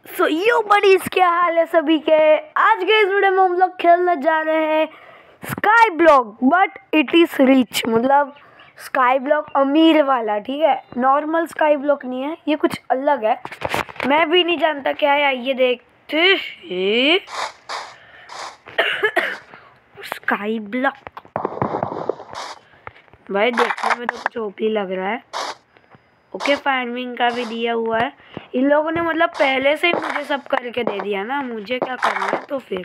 सो यो buddies, क्या हाल है सभी के। आज के इस वीडियो में हम लोग खेलने जा रहे हैं sky block, but it is rich, मतलब स्काई ब्लॉक अमीर वाला। ठीक है, नॉर्मल स्काई ब्लॉक नहीं है, ये कुछ अलग है। मैं भी नहीं जानता क्या है, आइए देखते हैं। स्काई ब्लॉक भाई देखने में तो कुछ ओपी लग रहा है। ओके, फार्मिंग का भी दिया हुआ है इन लोगों ने, मतलब पहले से ही मुझे सब करके दे दिया ना, मुझे क्या करना है। तो फिर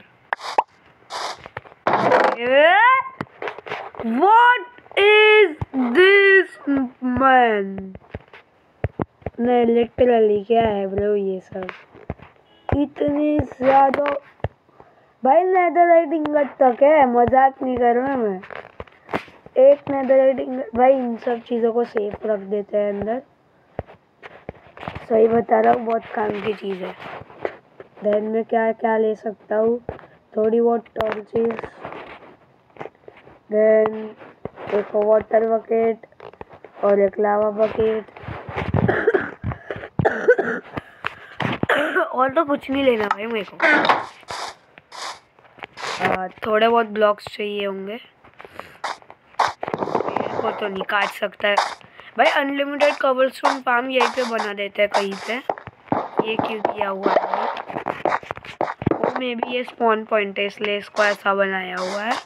व्हाट इज दिस मैन, नहीं लिटरली क्या है ब्रो ये सब, इतनी ज्यादा। भाई नेदरराइट इंगट तक है, मजाक नहीं कर रहा मैं। एक नेदरराइट इंगट, भाई इन सब चीज़ों को सेफ रख देते हैं अंदर। सही बता रहा हूँ, बहुत काम की चीज़ है। देन में क्या क्या ले सकता हूँ, थोड़ी बहुत टॉर्चेस, देन एक वाटर बकेट और एक लावा बकेट। और तो कुछ नहीं लेना भाई मेरे को। थोड़े बहुत ब्लॉक्स चाहिए होंगे, मेरे को तो नहीं काट सकता है भाई। अनलिमिटेड कबलस्टोन फार्म यहीं पे बना देते हैं कहीं पे। ये क्यों किया हुआ है भाई? वो मे बी ये स्पॉन पॉइंट है, इसलिए इसको ऐसा बनाया हुआ है।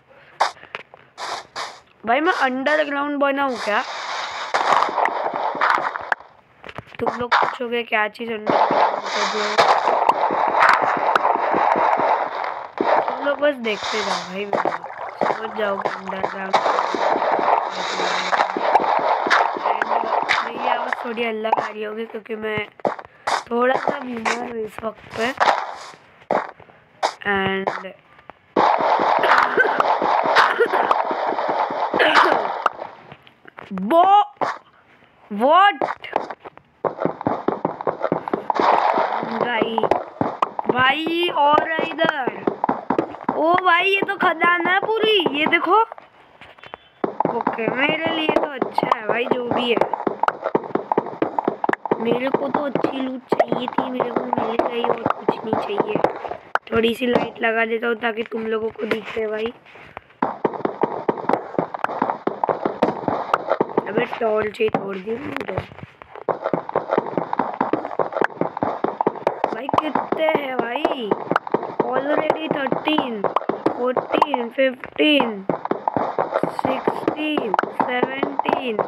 भाई मैं अंडरग्राउंड बनाऊँ क्या? तुम लोग पूछोगे क्या चीज़ अंडरग्राउंड है, तुम लोग बस देखते जाओ भाई, समझ जाओगे अंडरग्राउंड। मेरी आवाज़ थोड़ी अलग आ रही होगी क्योंकि मैं थोड़ा सा बीमार हूँ इस वक्त पे। एंड व्हाट भाई और इधर, ओ भाई ये तो खदान है पूरी, ये देखो। ओके, मेरे लिए तो अच्छा है भाई, जो भी है। मेरे को तो अच्छी लूट चाहिए थी, मेरे को मिल गई और कुछ नहीं चाहिए। थोड़ी सी लाइट लगा देता हूँ ताकि तुम लोगों को दिखे भाई। अबे टॉर्च ही तोड़ दी मुझे भाई। कितने हैं भाई? ऑलरेडी 13, 14, 15, 16, 17,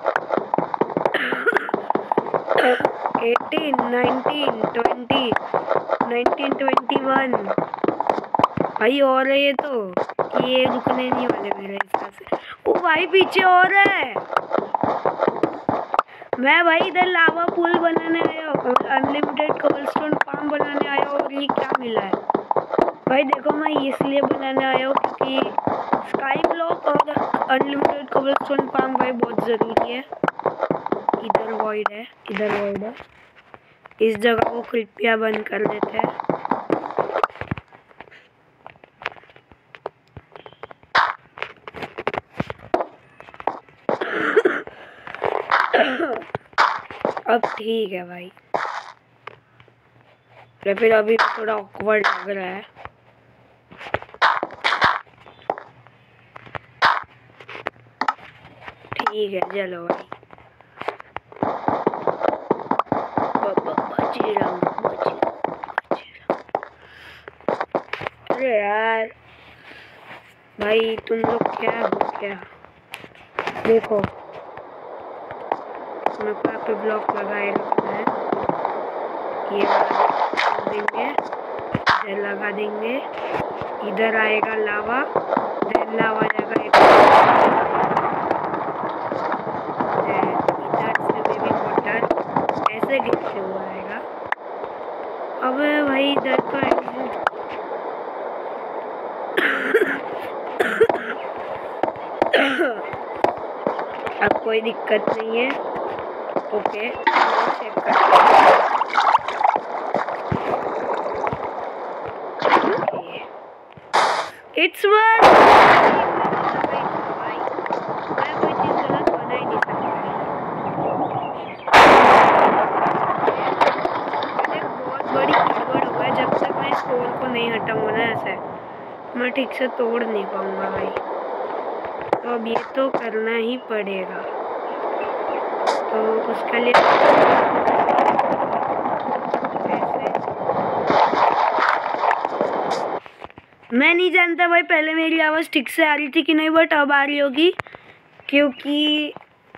18, 19, 20, 19, 21 भाई। और है ये तो, ये रुकने नहीं वाले मेरे हिसाब से। ओ भाई पीछे और है। मैं भाई इधर लावा पूल बनाने आया हूँ, अनलिमिटेड कबलस्टोन फार्म बनाने आया हूँ। और ये क्या मिला है भाई? देखो मैं इसलिए बनाने आया हूँ क्योंकि स्काई ब्लॉक और अनलिमिटेड कबलस्टोन फार्म भाई बहुत ज़रूरी है। इधर वॉइड है, इधर वॉइड है। इस जगह को कृपया बंद कर देते हैं। अब ठीक है भाई, तो फिर अभी थोड़ा ऑकवर्ड लग रहा है। ठीक है चलो भाई, अरे यार भाई तुम लोग क्या हो क्या? देखो मैं यहाँ पे ब्लॉक लगाए रखना है, ये लगा देंगे, इधर लगा देंगे, इधर आएगा लावा, देन लावा जाएगा इधर से बेबी वाटर ऐसे गिरते हुआ आएगा। अब भाई इधर तो अब कोई दिक्कत नहीं है। ओके चेक करते हैं, इट्स वन। मैं कोई चीज़ गलत बना ही नहीं सकता। बहुत बड़ी गड़बड़ हुआ पोल को नहीं हटाऊंगा ना ऐसे, मैं ठीक से तोड़ नहीं पाऊंगा भाई। तो अब ये तो करना ही पड़ेगा। तो उसके लिए मैं नहीं जानता भाई, पहले मेरी आवाज़ ठीक से आ रही थी कि नहीं, बट अब आ रही होगी, क्योंकि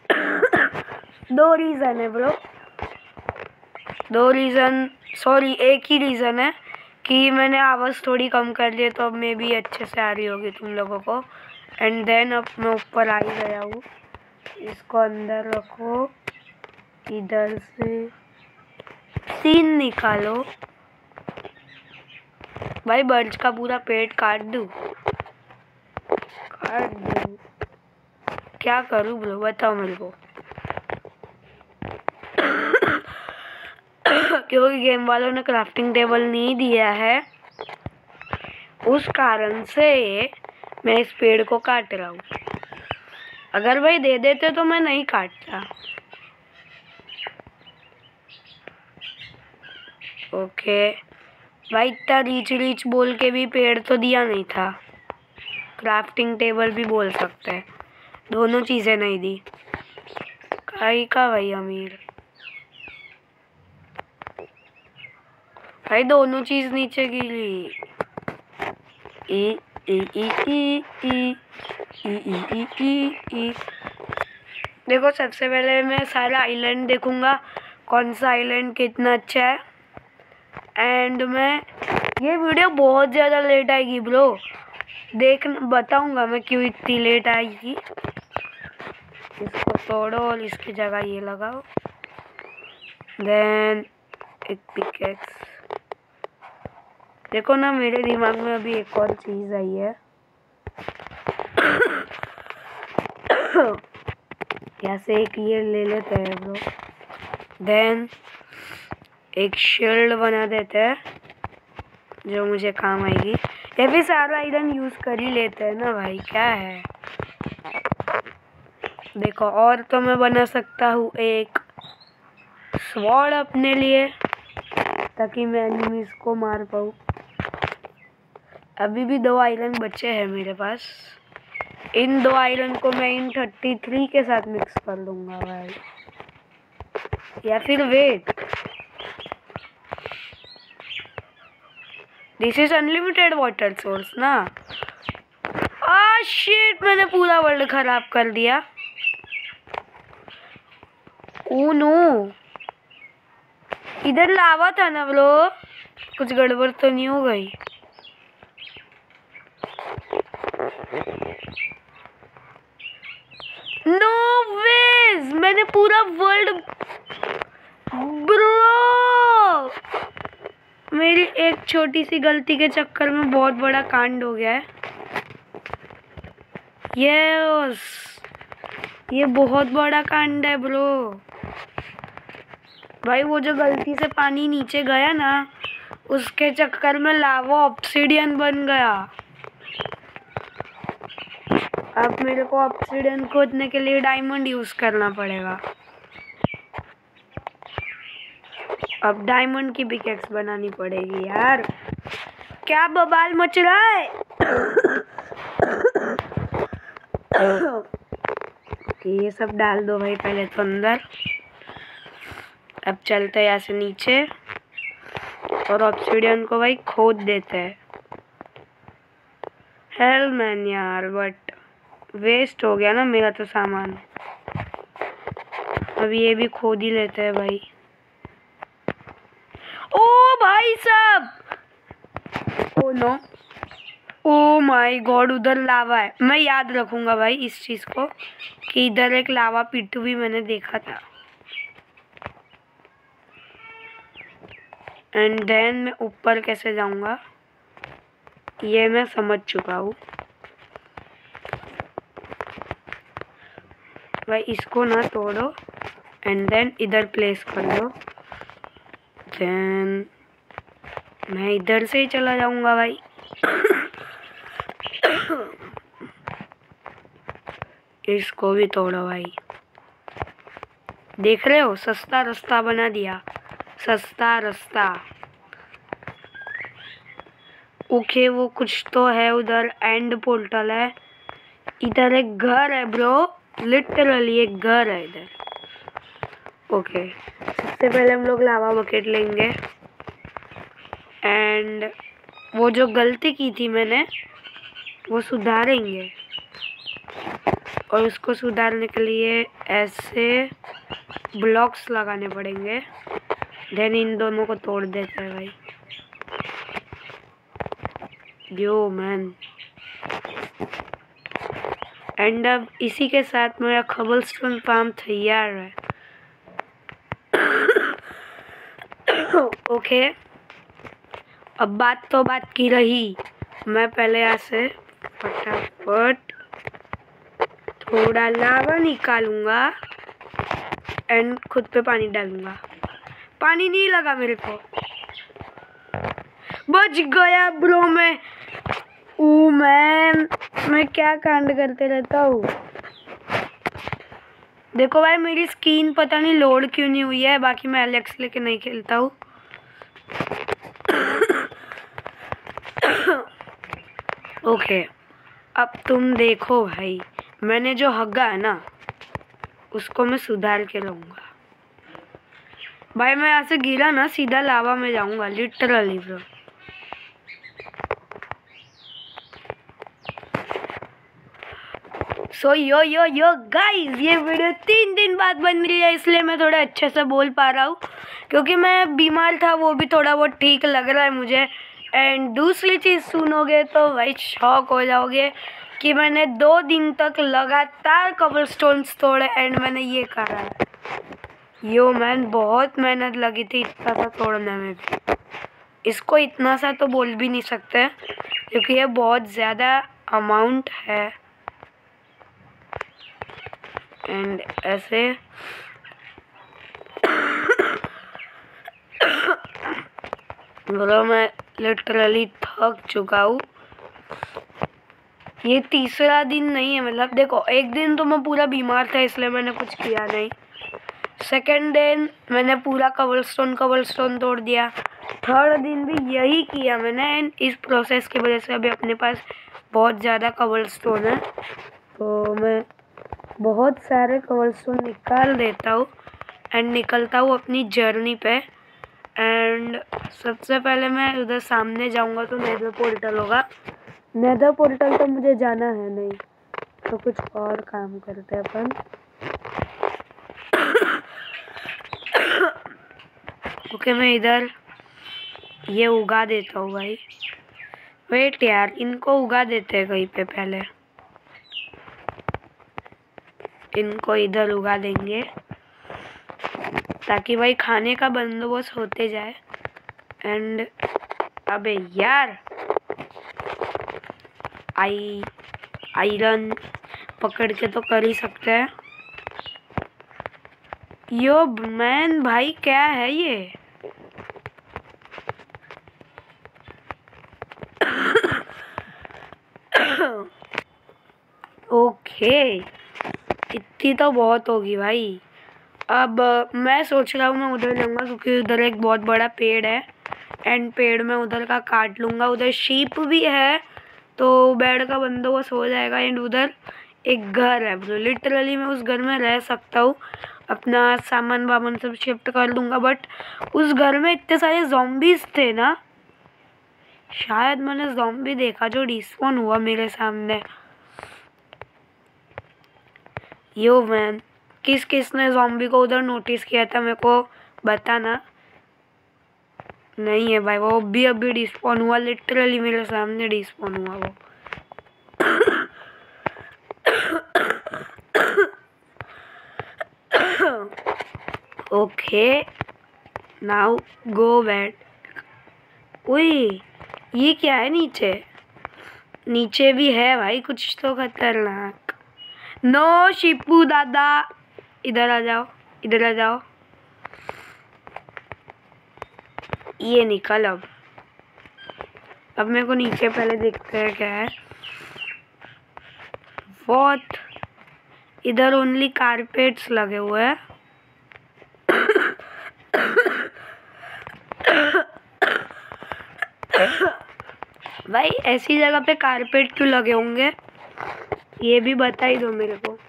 दो रीज़न है ब्रो, दो रीज़न, सॉरी एक ही रीज़न है कि मैंने आवाज़ थोड़ी कम कर ली है, तो अब मैं भी अच्छे से आ रही होगी तुम लोगों को। एंड देन अब मैं ऊपर आ ही गया हूँ। इसको अंदर रखो, इधर से सीन निकालो भाई, बर्ड्स का पूरा पेट काट दूँ, क्या करूँ ब्रो, बताओ मेरे को। क्योंकि गेम वालों ने क्राफ्टिंग टेबल नहीं दिया है, उस कारण से मैं इस पेड़ को काट रहा हूँ। अगर भाई दे देते तो मैं नहीं काटता। ओके भाई, इतना रीच बोल के भी पेड़ तो दिया नहीं था, क्राफ्टिंग टेबल भी बोल सकते हैं, दोनों चीज़ें नहीं दी। काई का भाई अमीर भाई, दोनों चीज़ नीचे गिरी। ई ई ई ई ई ई ई ई ई। देखो सबसे पहले मैं सारा आइलैंड देखूंगा, कौन सा आइलैंड कितना अच्छा है। एंड मैं ये वीडियो बहुत ज़्यादा लेट आएगी ब्रो, बताऊंगा मैं क्यों इतनी लेट आएगी। इसको तोड़ो और इसकी जगह ये लगाओ, देन एक पिकेक्स। देखो ना, मेरे दिमाग में अभी एक और चीज़ आई है। यहाँ से एक ये ले लेते हैं ब्रो, देन एक शील्ड बना देते हैं जो मुझे काम आएगी। ये भी सारा आयरन यूज़ कर ही लेते हैं ना भाई, क्या है। देखो और तो मैं बना सकता हूँ एक स्वॉर्ड अपने लिए, ताकि मैं एनिमीज को मार पाऊँ। अभी भी 2 आयरन बचे हैं मेरे पास, इन 2 आयरन को मैं इन 33 के साथ मिक्स कर लूँगा भाई, या फिर wait, this is unlimited water source ना। शिट, मैंने पूरा वर्ल्ड खराब कर दिया। ओ नो, इधर लावा था ना ब्रो, कुछ गड़बड़ तो नहीं हो गई। नो वेज, मैंने पूरा वर्ल्ड ब्रो, मेरी एक छोटी सी गलती के चक्कर में बहुत बड़ा कांड हो गया है। यस, ये बहुत बड़ा कांड है ब्रो भाई। वो जो गलती से पानी नीचे गया ना, उसके चक्कर में लावा ऑब्सिडियन बन गया। अब मेरे को ऑब्सिडियन खोदने के लिए डायमंड यूज करना पड़ेगा। अब डायमंड की पिकेक्स बनानी पड़ेगी यार, क्या बवाल मच रहा है। ये सब डाल दो भाई पहले तो अंदर। अब चलते हैं यहाँ से नीचे और ऑब्सिडियन को भाई खोद देते हैं। हेल मैन यार, बट वेस्ट हो गया ना मेरा तो सामान। अब ये भी खोद ही लेते हैं भाई। ओ भाई साहब, oh no, oh my God, उधर लावा है। मैं याद रखूंगा भाई इस चीज़ को कि इधर एक लावा पिट भी मैंने देखा था। एंड देन मैं ऊपर कैसे जाऊंगा ये मैं समझ चुका हूँ भाई। इसको ना तोड़ो एंड देन इधर प्लेस कर दो, देन मैं इधर से ही चला जाऊंगा भाई। इसको भी तोड़ो भाई। देख रहे हो, सस्ता रास्ता बना दिया, सस्ता रास्ता। ओके वो कुछ तो है उधर, एंड पोर्टल है। इधर एक घर है ब्रो, लिटरली एक घर है इधर। ओके सबसे पहले हम लोग लावा बकेट लेंगे एंड वो जो गलती की थी मैंने वो सुधारेंगे। और उसको सुधारने के लिए ऐसे ब्लॉक्स लगाने पड़ेंगे। देन इन दोनों को तोड़ देते हैं भाई। यो मैन, एंड अब इसी के साथ मेरा कबलस्टोन फार्म तैयार है। ओके अब बात तो बात की रही, मैं पहले यहाँ से फटाफट थोड़ा लावा निकालूंगा एंड खुद पे पानी डालूंगा। पानी नहीं लगा मेरे को, बच गया ब्रो। मैं क्या कांड करते रहता हूँ। देखो भाई मेरी स्क्रीन पता नहीं लोड क्यों नहीं हुई है, बाकी मैं एलेक्स लेके नहीं खेलता हूँ। ओके अब तुम देखो भाई, मैंने जो हग्गा है ना उसको मैं सुधार के लाऊंगा। भाई मैं यहाँ से गिरा ना सीधा लावा में जाऊंगा literally bro. So yo guys, ये वीडियो 3 दिन बाद बन रही है, इसलिए मैं थोड़ा अच्छे से बोल पा रहा हूँ क्योंकि मैं बीमार था, वो भी थोड़ा बहुत ठीक लग रहा है मुझे। एंड दूसरी चीज़ सुनोगे तो भाई शॉक हो जाओगे कि मैंने 2 दिन तक लगातार कबलस्टोन्स तोड़े एंड मैंने ये करा है। यो मैन बहुत मेहनत लगी थी इतना सा तोड़ने में भी। इसको इतना सा तो बोल भी नहीं सकते क्योंकि ये बहुत ज़्यादा अमाउंट है। एंड ऐसे बोलो मैं लिटरली थक चुका हूँ। ये तीसरा दिन नहीं है, मतलब देखो एक दिन तो मैं पूरा बीमार था इसलिए मैंने कुछ किया नहीं। सेकेंड दिन मैंने पूरा कबलस्टोन तोड़ दिया। थर्ड दिन भी यही किया मैंने एंड इस प्रोसेस की वजह से अभी अपने पास बहुत ज़्यादा कबलस्टोन है। तो मैं बहुत सारे कबलस्टोन निकाल देता हूँ एंड निकलता हूँ अपनी जर्नी पे। एंड सबसे पहले मैं उधर सामने जाऊँगा तो नेदर पोर्टल होगा। नेदर पोर्टल तो मुझे जाना है नहीं, तो कुछ और काम करते हैं अपन। ओके मैं इधर ये उगा देता हूँ भाई। वेट यार, इनको उगा देते हैं कहीं पे, पहले इनको इधर उगा देंगे ताकि भाई खाने का बंदोबस्त होते जाए। एंड अबे यार आयरन पकड़ के तो कर ही सकते हैं। यो मैन भाई क्या है ये? ओके इतनी तो बहुत होगी भाई। अब मैं सोच रहा हूँ मैं उधर जाऊँगा क्योंकि उधर एक बहुत बड़ा पेड़ है एंड पेड़ में उधर का काट लूँगा। उधर शीप भी है तो बेड का बंदोबस्त हो जाएगा। एंड उधर एक घर है ब्रो, लिटरली मैं उस घर में रह सकता हूँ, अपना सामान वामान सब शिफ्ट कर लूँगा। बट उस घर में इतने सारे ज़ॉम्बीज़ थे ना, शायद मैंने ज़ॉम्बी देखा जो रिस्पॉन हुआ मेरे सामने। यो मैन किस ने ज़ॉम्बी को उधर नोटिस किया था मेरे को बताना। नहीं है भाई, वो अभी रिस्पॉन हुआ, लिटरली मेरे सामने रिस्पॉन हुआ वो। Okay now go back. उई ये क्या है नीचे? नीचे भी है भाई कुछ तो खतरनाक। नो शिपू दादा इधर आ जाओ, इधर आ जाओ। ये निकल अब मेरे को नीचे पहले देखते हैं क्या है। व्हाट, इधर ओनली कारपेट्स लगे हुए हैं। भाई ऐसी जगह पे कारपेट क्यों लगे होंगे ये भी बता ही दो मेरे को।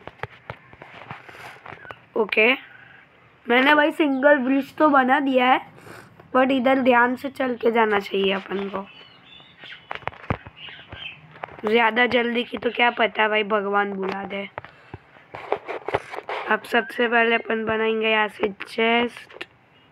ओके मैंने भाई सिंगल ब्रिज तो बना दिया है, बट इधर ध्यान से चल के जाना चाहिए अपन को। ज़्यादा जल्दी की तो क्या पता भाई भगवान बुला दे। अब सबसे पहले अपन बनाएंगे यहाँ से चेस्ट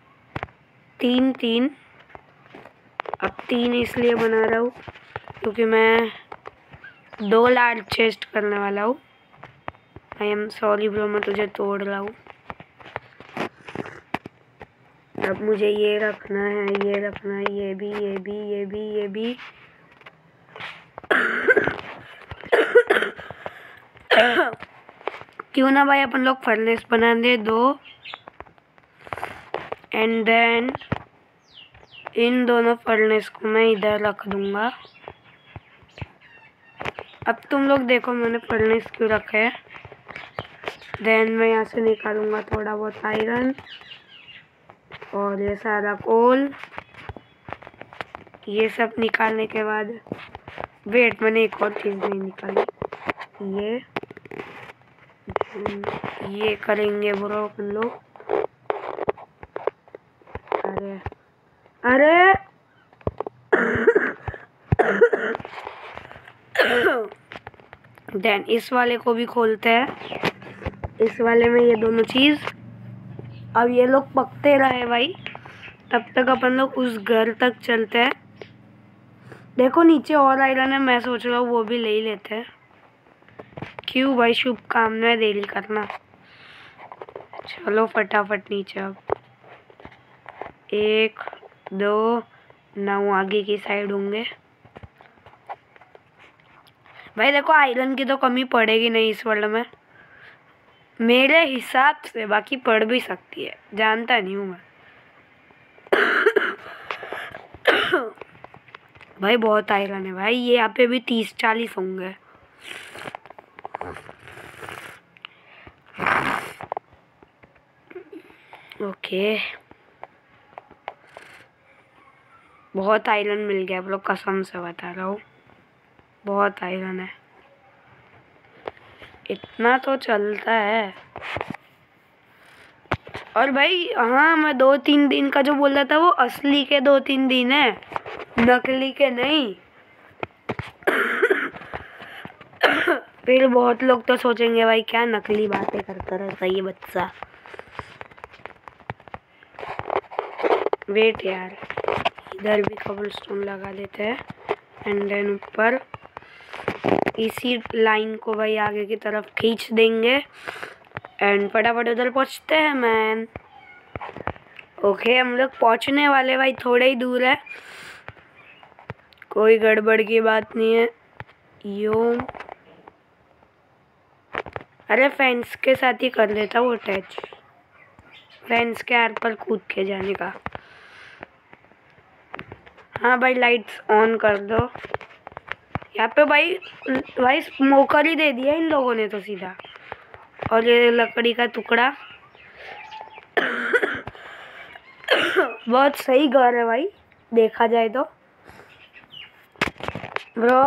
3 अब 3 इसलिए बना रहा हूँ क्योंकि मैं 2 लार्ज चेस्ट करने वाला हूँ। आई एम सॉरी ब्रो, मैं तुझे तोड़ रहा हूँ। अब मुझे ये रखना है, ये रखना है, ये भी ये भी ये भी ये भी। क्यों ना भाई अपन लोग फर्नेस बना दे 2 एंड देन इन दोनों फर्नेस को मैं इधर रख दूंगा। अब तुम लोग देखो मैंने फर्नेस क्यों रखा है। देन मैं यहाँ से निकालूंगा थोड़ा बहुत आयरन और ये सारा कोल। ये सब निकालने के बाद वेट मैंने एक और चीज़ नहीं निकाली, ये करेंगे ब्रो अपन लोग। अरे अरे देन इस वाले को भी खोलते हैं, इस वाले में ये दोनों चीज़। अब ये लोग पकते रहे भाई, तब तक अपन लोग उस घर तक चलते हैं। देखो नीचे और आयरन है, मैं सोच रहा हूँ वो भी ले ही लेते हैं। क्यों भाई, शुभ कामनाएं डेली करना। चलो फटाफट नीचे। अब 1 2 9 आगे की साइड होंगे भाई। देखो आयरन की तो कमी पड़ेगी नहीं इस वर्ल्ड में मेरे हिसाब से, बाकी पड़ भी सकती है, जानता नहीं हूँ मैं। भाई बहुत आयरन है भाई, ये यहाँ पे भी 30-40 होंगे। ओके बहुत आयरन मिल गया ब्रो, कसम से बता रहा हूँ बहुत आयरन है। इतना तो चलता है। और भाई हाँ, मैं 2-3 दिन का जो बोल रहा था वो असली के 2-3 दिन है, नकली के नहीं। फिर बहुत लोग तो सोचेंगे भाई क्या नकली बातें करता रहता ये बच्चा। वेट यार, इधर भी कबलस्टोन लगा देते हैं एंड देन ऊपर इसी लाइन को भाई आगे की तरफ खींच देंगे एंड फटाफट उधर पहुंचते हैं मैन। ओके हम लोग पहुंचने वाले भाई, थोड़े ही दूर है, कोई गड़बड़ की बात नहीं है। यो अरे फेंस के साथ ही कर लेता वो अटैच, फेंस के आर पर कूद के जाने का। हाँ भाई लाइट्स ऑन कर दो। यहाँ पे भाई स्मोकर ही दे दिया इन लोगों ने तो सीधा। और ये लकड़ी का टुकड़ा बहुत सही घर है भाई देखा जाए तो। ब्रो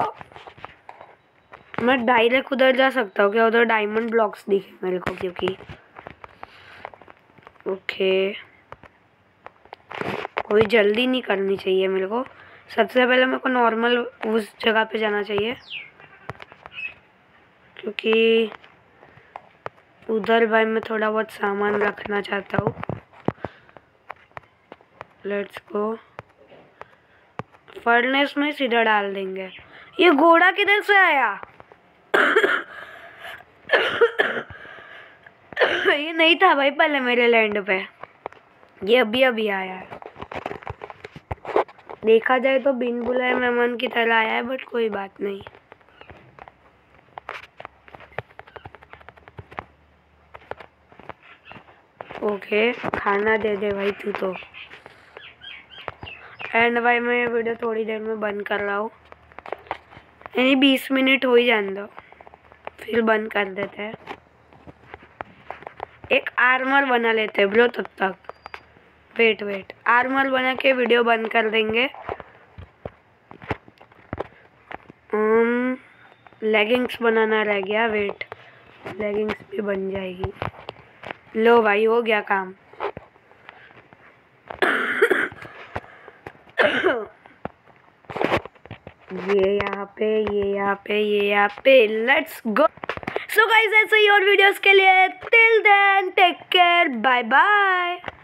मैं डायरेक्ट उधर जा सकता हूँ क्या? उधर डायमंड ब्लॉक्स दिखे मेरे को क्योंकि। ओके कोई जल्दी नहीं करनी चाहिए मेरे को। सबसे पहले मेरे को नॉर्मल उस जगह पे जाना चाहिए क्योंकि उधर भाई मैं थोड़ा बहुत सामान रखना चाहता हूँ। लेट्स गो, फर्नेस में सीधा डाल देंगे। ये घोड़ा किधर से आया? ये नहीं था भाई पहले मेरे लैंड पे, ये अभी आया है। देखा जाए तो बिन बुलाए मेहमान की तरह आया है, बट कोई बात नहीं। ओके खाना दे दे भाई तू तो। एंड भाई मैं ये वीडियो थोड़ी देर में बंद कर रहा हूँ, यानी 20 मिनट हो ही जाने दो फिर बंद कर देते हैं। एक आर्मर बना लेते हैं ब्रो तब तक। वेट आर्मर बना के वीडियो बंद कर देंगे लेगिंग्स बनाना रह गया, वेट, लेगिंग्स भी बन जाएगी। लो भाई, हो गया काम। ये यहाँ पे, ये यहाँ पे, ये यहाँ पे, लेट्स गो। सो गाइस, ऐसे ही और वीडियोस के लिए till then take care, bye bye.